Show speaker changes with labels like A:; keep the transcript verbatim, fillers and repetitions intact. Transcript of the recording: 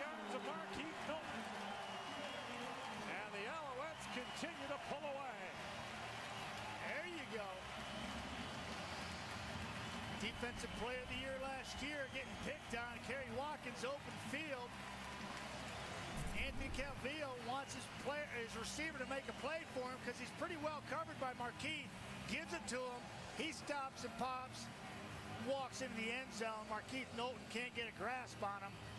A: yards of Marquise Milton. And the Alouettes continue to pull away.
B: There you go. Defensive player of the year last year getting picked on. Kerry Watkins, open field. Anthony Calvillo wants his player, his receiver to make a play for him because he's pretty well covered by Marquise. Gives it to him. He stops and pops, walks into the end zone. Marquise Milton can't get a grasp on him.